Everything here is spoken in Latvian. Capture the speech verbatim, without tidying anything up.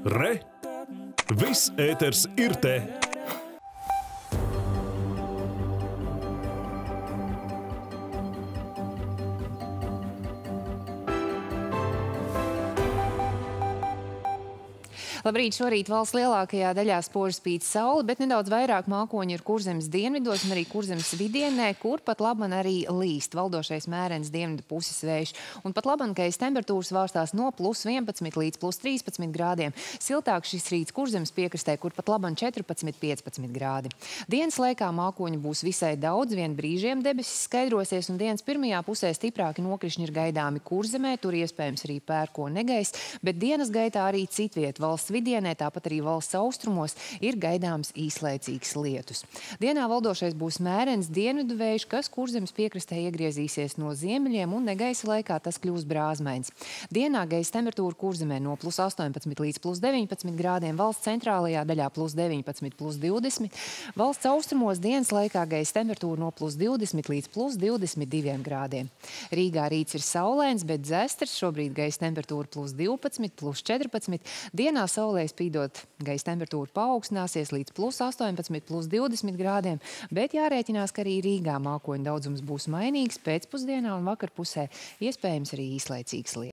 Re! Viss ēters ir te! Labrīt, šorīt valsts lielākajā daļā spoži spīd saule, bet nedaudz vairāk mākoņi ir Kurzemes dienvidos un arī Kurzemes vidienē, kur pat laban arī līst valdošais mērens dienvidu puses vējš. Un pat laban, gaisa temperatūras vārstās no plus vienpadsmit līdz plus trīspadsmit grādiem. Siltāk šis rīts Kurzemes piekrastē, kur pat laban četrpadsmit līdz piecpadsmit grādi. Dienas laikā mākoņu būs visai daudz, vien brīžiem debesis skaidrosies, un dienas pirmajā pusē stiprāki nokrišņi ir gaidāmi Kurzemē, tur iespējams arī pērko negaiss, bet dienas gaitā arī citviet valsts vidienē, tāpat arī valsts austrumos ir gaidāms īslaicīgs lietus. Dienā valdošais būs mērens dienvidu vējš, kas Kurzemes piekrastē iegriezīsies no ziemeļiem, un negaisa laikā tas kļūs brāzmains. Dienā gaisa temperatūra Kurzemē no plus astoņpadsmit līdz plus deviņpadsmit grādiem, valsts centrālajā daļā plus deviņpadsmit, plus divdesmit. Valsts austrumos dienas laikā gaisa temperatūra no plus divdesmit līdz plus divdesmit diviem grādiem. Rīgā rīts ir saulains, bet dzestrs, šobrīd gaisa temperatūra plus divpadsmit, plus četrpadsmit. Dienā saulē spīdot, gaisa temperatūra paaugstināsies līdz plus astoņpadsmit, plus divdesmit grādiem, bet jārēķinās, ka arī Rīgā mākoņu daudzums būs mainīgs, pēcpusdienā un vakarpusē iespējams arī īslaicīgs lietus.